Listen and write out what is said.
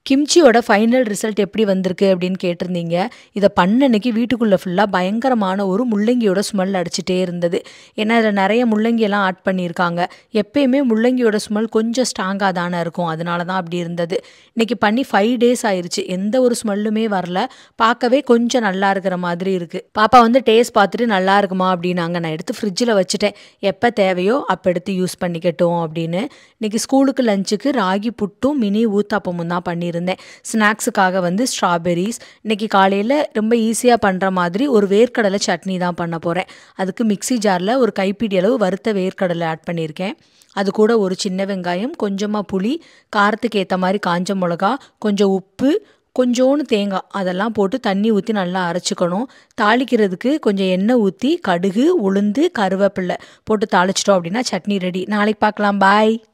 கிம்ச்சியோட final result எப்படி வந்திருக்கு அப்படின்னு கேட்டிருந்தீங்க. இதை பண்ண அன்னைக்கு வீட்டுக்குள்ளே ஃபுல்லாக பயங்கரமான ஒரு முள்ளங்கியோட ஸ்மெல் அடிச்சுட்டே இருந்தது. ஏன்னா இதில் நிறைய முள்ளங்கியெல்லாம் ஆட் பண்ணியிருக்காங்க. எப்பயுமே முள்ளங்கியோட ஸ்மெல் கொஞ்சம் ஸ்ட்ராங்காக தானே இருக்கும், அதனால தான் அப்படி இருந்தது. இன்றைக்கி பண்ணி 5 days ஆயிடுச்சு, எந்த ஒரு ஸ்மெல்லுமே வரல. பார்க்கவே கொஞ்சம் நல்லா இருக்கிற மாதிரி இருக்குது. பாப்பா வந்து டேஸ்ட் பார்த்துட்டு நல்லா இருக்குமா அப்படின்னாங்க. நான் எடுத்து ஃப்ரிட்ஜில் வச்சுட்டேன், எப்போ தேவையோ அப்போ எடுத்து யூஸ் பண்ணிக்கட்டும் அப்படின்னு. இன்றைக்கி ஸ்கூலுக்கு லஞ்சுக்கு ராகி புட்டும் மினி ஊத்தாப்பமும் தான் பண்ணியிருந்தேன். ஸ்நாக்ஸுக்காக வந்து ஸ்ட்ராபெரிஸ். இன்றைக்கி காலையில் ரொம்ப ஈஸியாக பண்ணுற மாதிரி ஒரு வேர்க்கடலை சட்னி தான் பண்ண போகிறேன். அதுக்கு மிக்ஸி ஜாரில் ஒரு கைப்பிடி அளவு வறுத்த வேர்க்கடலை ஆட் பண்ணியிருக்கேன். அது கூட ஒரு சின்ன வெங்காயம், கொஞ்சமாக புளி, காரத்துக்கு ஏற்ற மாதிரி காஞ்ச மிளகா, கொஞ்சம் உப்பு, கொஞ்சோண்டு தேங்காய், அதெல்லாம் போட்டு தண்ணி ஊற்றி நல்லா அரைச்சிக்கணும். தாளிக்கிறதுக்கு கொஞ்சம் எண்ணெய் ஊற்றி கடுகு, உளுந்து, கருவேப்பிலை போட்டு தாளிச்சிட்டோம் அப்படின்னா சட்னி ரெடி. நாளைக்கு பார்க்கலாம், பாய்.